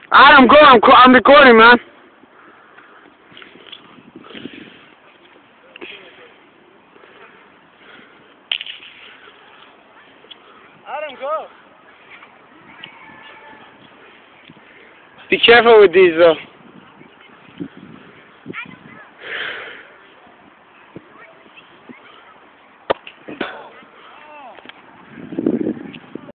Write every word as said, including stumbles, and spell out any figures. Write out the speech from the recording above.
Adam, go. I'm, co- I'm recording, man. Adam, go. Be careful with these, though.